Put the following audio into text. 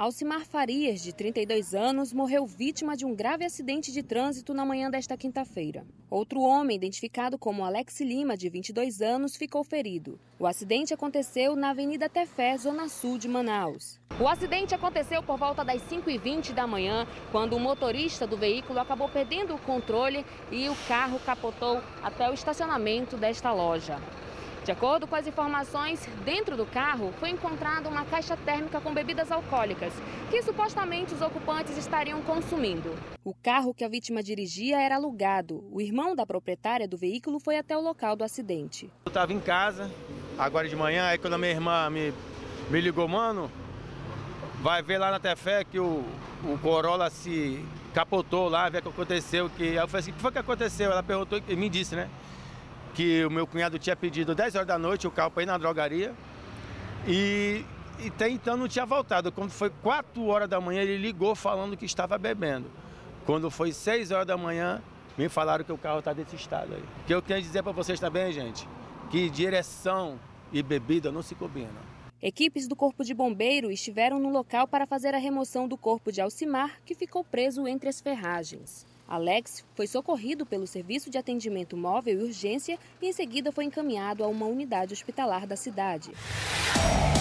Alcimar Farias, de 32 anos, morreu vítima de um grave acidente de trânsito na manhã desta quinta-feira. Outro homem, identificado como Alex Lima, de 22 anos, ficou ferido. O acidente aconteceu na Avenida Tefé, zona sul de Manaus. O acidente aconteceu por volta das 5h20 da manhã, quando o motorista do veículo acabou perdendo o controle e o carro capotou até o estacionamento desta loja. De acordo com as informações, dentro do carro foi encontrada uma caixa térmica com bebidas alcoólicas, que supostamente os ocupantes estariam consumindo. O carro que a vítima dirigia era alugado. O irmão da proprietária do veículo foi até o local do acidente. Eu estava em casa, agora de manhã, aí quando a minha irmã me ligou, mano, vai ver lá na Tefé que o Corolla se capotou lá, ver o que aconteceu. Aí eu falei assim, o que foi que aconteceu? Ela perguntou e me disse, né? Que o meu cunhado tinha pedido 10 horas da noite o carro para ir na drogaria e até então não tinha voltado. Quando foi 4 horas da manhã, ele ligou falando que estava bebendo. Quando foi 6 horas da manhã, me falaram que o carro está desse estado aí. O que eu quero dizer para vocês também, gente, que direção e bebida não se combinam. Equipes do Corpo de Bombeiro estiveram no local para fazer a remoção do corpo de Alcimar, que ficou preso entre as ferragens. Alex foi socorrido pelo Serviço de Atendimento Móvel e Urgência e em seguida foi encaminhado a uma unidade hospitalar da cidade.